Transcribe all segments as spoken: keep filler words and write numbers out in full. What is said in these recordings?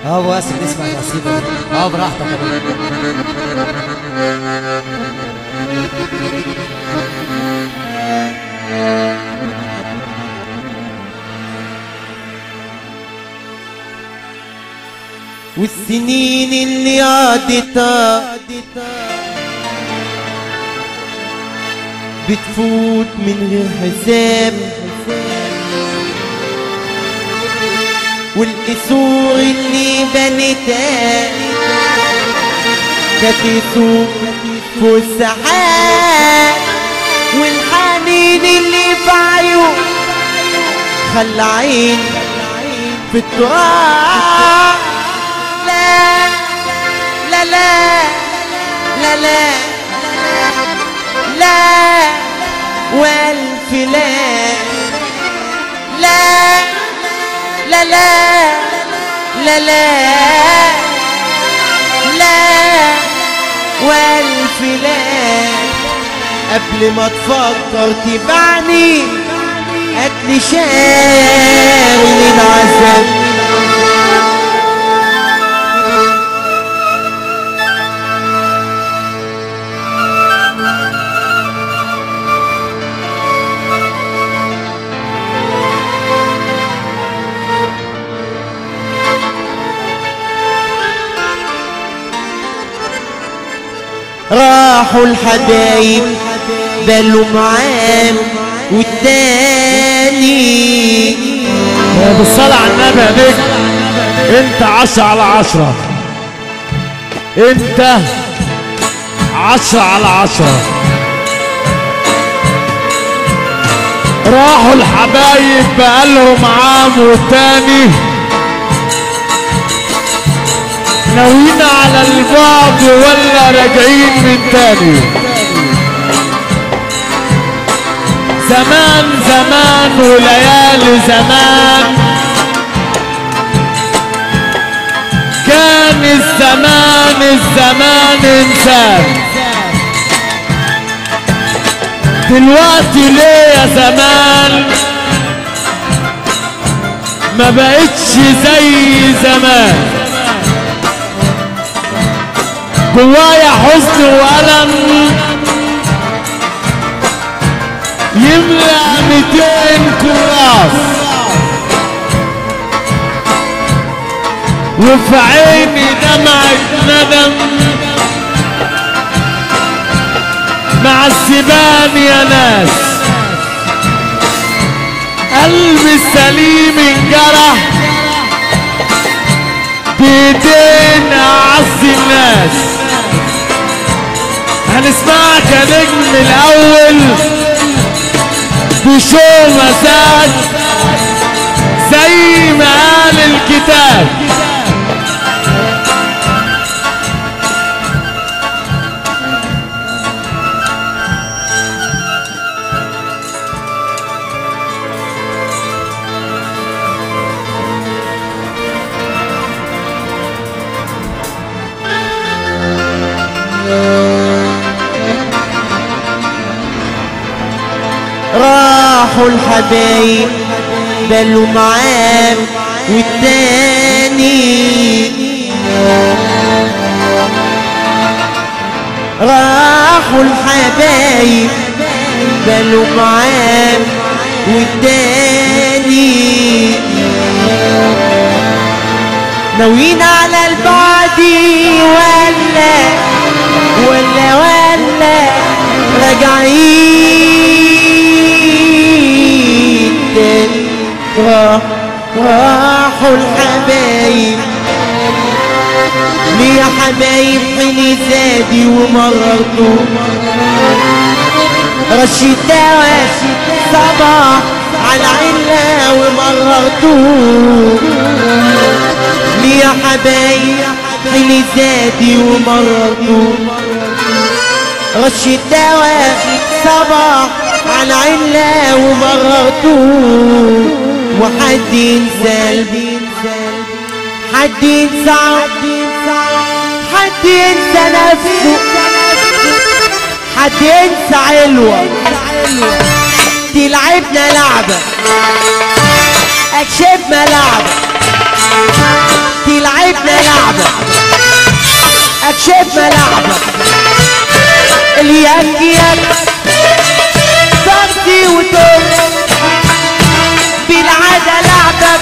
اه واسف نسمع القصيدة دي. اه براحتك يا بابا. والسنين اللي عدتها بتفوت من غير حساب، والقصور اللي بنتها كتسوق فوق السحاب، والحنين اللي في عيون خلى عين في التراب. لا لا لا لا لا لا والف لا لا لا لا لا لا لا والف لا. قبل ما تفكر تبعني هاتلي شاي العذاب. راحوا الحبايب بلوا معام والتاني. بالصلاة على النبي يا نجم، انت عشرة على عشرة، انت عشرة على عشرة. راحوا الحبايب بقالهم عام والتاني، ناويين على البعد ولا راجعين من تاني. زمان زمان وليالي زمان، كان الزمان الزمان انسان. دلوقتي ليه يا زمان ما بقتش زي زمان؟ جوايا حزن وألم يملأ ميتين كراس، وفي عيني دمعة ندم مع السبان يا ناس. قلبي السليم انجرح بإيدين أعز الناس. هنسمعك يا نجم من الأول بشو مزاج زي ما قال الكتاب. راحوا الحبايب بلوا معام والتاني. راحوا الحبايب بلوا معام والتاني، ناويين على البعد ولا ولا ولا راجعين تاني. راحوا الحبايب ليه يا حبايب حلي زادي ومررتوا رشيد دواء صباح على العلة ومررتوا. ليه يا حبايب حلي زادي ومررتوا رشيد دواء صباح على العلة ومررتوا. وحد ينسى حد ينسى حد ينسى نفسه، حد ينسى علوة. تلعبنا لعبة اكشف ملعبة، تلعب بالعدل لعبة اكشف ملاعبك اليك يك صرتي وتوب بالعدل لعبك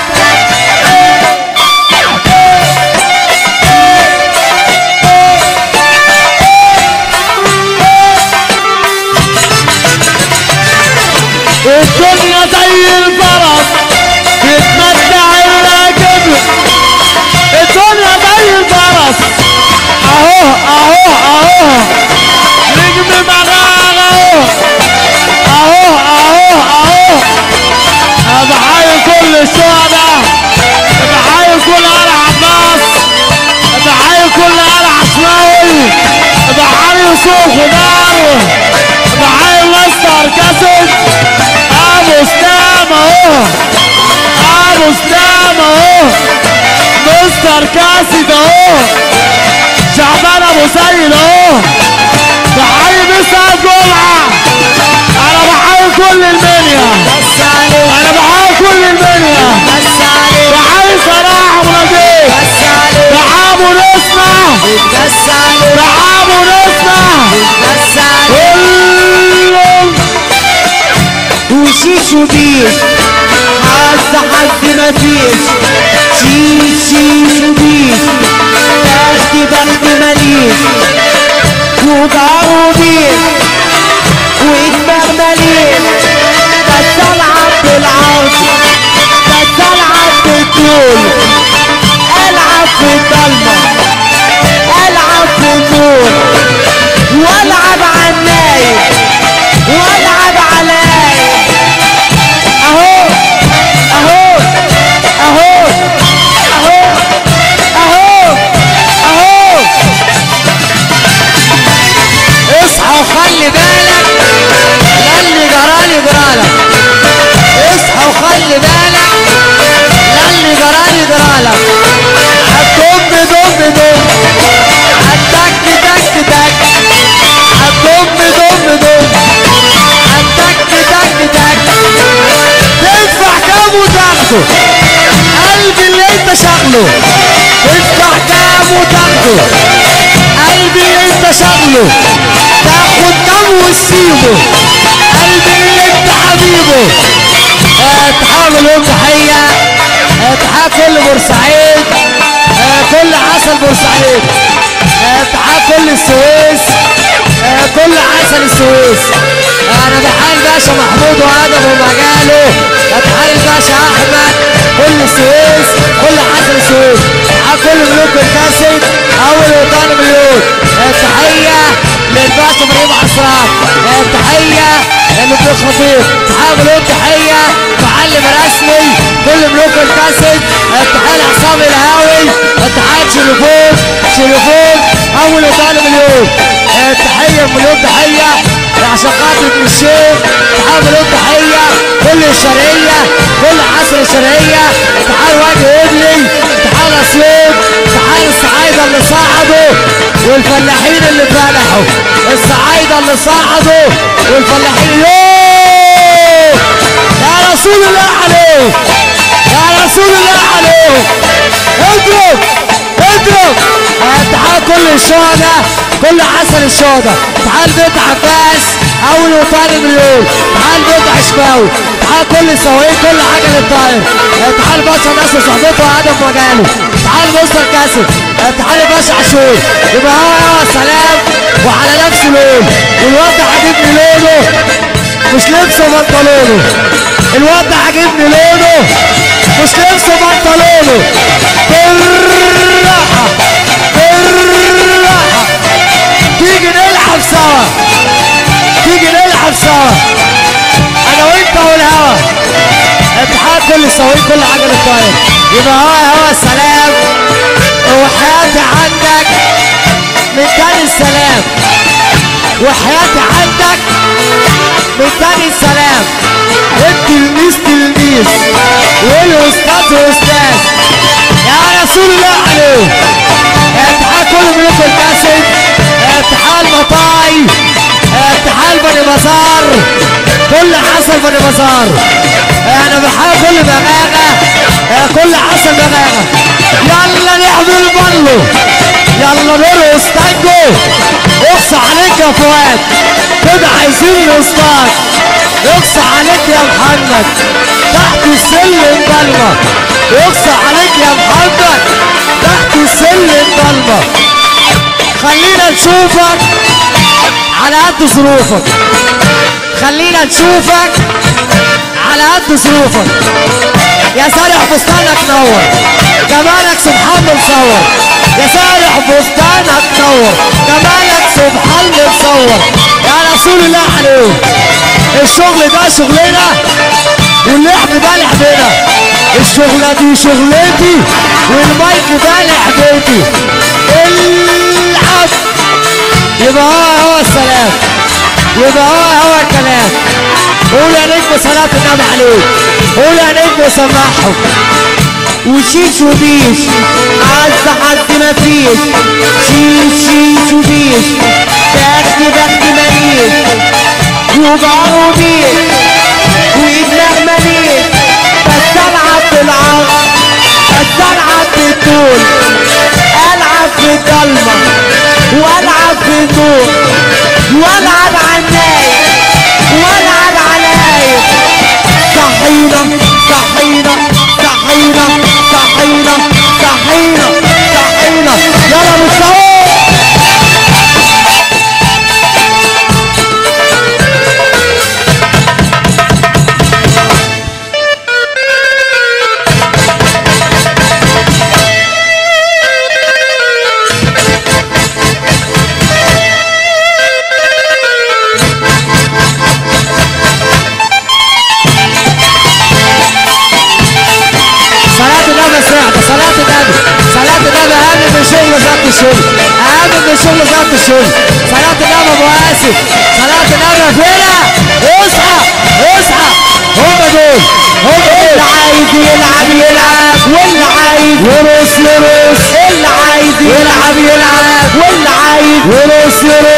الدنيا زي الفرس يتمتع الراكب الدنيا زي الفرس اهو اهو اهو نجم مغاغ اهو اهو اهو اهو بحيي كل الشهداء بحيي كل آل عباس بحيي كل آل عشماوي بحيي يوسف خضار بحيي مستر كاسد ابو سلام اهو ابو سلام اهو مستر كاسد اهو شعبان ابو سيد اهو بحيي مسعد جمعه انا بحيي كل المنيا انا بحيي كل المنيا بحيي صلاح ونجيب تعالوا نسمع تعالوا نسمع كلهم وشيش وبيش حظ حظ مفيش شيش شيش وبيش بخت بخت مليش وجار وبيش ودماغ مليش بس العب بالعرض بس العب بالطول العب في الضلمه العب في النور والعب على النايم والعب على اهو اهو اهو اهو اهو اهو اصحى وخلي بالك للي جرالي جرالك اصحى وخلي بالك للي جرالي جرالك هتدب دب دب هتك تك تك هتدب دب دب هتك تك تك تدفع كام وتاخده قلبي اللي انت شغله تدفع كام وتاخده قلبي اللي انت شغله تاخد كام وتسيبه قلبي اللي انت حبيبه تحاول يوم تحية تحية كل بورسعيد كل عسل بورسعيد تحية كل السويس كل عسل السويس انا بحال باشا محمود وادب ومجاله تحية الباشا احمد كل السويس كل عسل السويس تحية كل ملوك الكاسد اول وطن مليون تحية للباشا ابراهيم عصران تحية للملوك خطيب تحية ملوك تحية معلم رسمي كل ملوك الكاسد تحية لعصام الهاوي تحية شلفون شلفون اول وطن مليون تحية مليون تحية لعشاقات ابن الشيخ تحية مليون تحية كل الشرقية كل عصر الشرقية تحية وادي ابلي تحية الاسيوط تحية الصعايدة اللي صعدوا والفلاحين اللي فلحوا الصعايدة اللي صعدوا والفلاحين يوه يا رسول الله عليه يا رسول الله عليه اضرب اضرب تحية كل الشهداء كل عسل الشهداء تعال بيت عباس اول وطن مليون تعال بيت عشماوي تعال كل السواقين كل حاجه للطائر تعال باشا ناس وصحبته وادم مجاله تعال مستر كاسب تعال باشا عاشور يبقى هو يا سلام وعلى نفس لون والواد ده عاجبني لونه مش لبسه بنطلونه الواد ده عاجبني لونه مش لبسه بنطلونه بالراحه بالراحه تيجي نلعب سوا تيجي نلعب سوا انا وانت والهوا اتحاد كل السواقين كل حاجه للطاير يبقى هوا هوا السلام وحياتي عندك من تاني السلام وحياتي عندك من تاني السلام التلميذ تلميذ والاستاذ استاذ يا رسول الله عليه اتحاد كل ملوك الكاسد اتحاد مطاي اتحاد بني بازار كل عسل بني بازار انا بحاول كل بغاغه كل عسل بغاغه يلا نحمي البلو يلا نرقص تانجو. اقصى عليك يا فؤاد كده عايزين نصطاد. اقصى عليك يا محمد تحت السلم ضلمة. اقصى عليك يا محمد تحت السلم ضلمة. خلينا نشوفك على قد ظروفك. خلينا نشوفك على قد ظروفك. يا سارح فستانك نور جمالك سبحان مصور. يا سارح فستانك نور جمالك سبحان مصور. يا رسول الله عليه الشغل ده شغلنا واللعب ده لعبنا. الشغلة دي شغلتي والمايك ده لعبتي. العب يبقى هو هو السلام يبقى هو هو الكلام. قول يا نجم صلاة النبي عليك. قول يا نجم سمعهم. وشيش وبيش عز حد مفيش. شيش شيش وبيش بخت بخت مليش. وجعر وبيش وإدماغ مليش. بس ألعب في العرض بس ألعب في الطول. ألعب في الضلمة وألعب في النور. وألعب على النايم وألعب على النايم. صحينا صحينا صحينا صحينا صحينا صحينا. يلا مستوى الشغل. اهم من الشغل ذات الشغل. صلاة النبي ابو اسف. صلاة النبي فينا. اصحى اصحى. هم دول هم دول. اللي عايز يلعب يلعب واللي عايز يرقص يرقص. اللي عايز يلعب يلعب واللي عايز يرقص يرقص.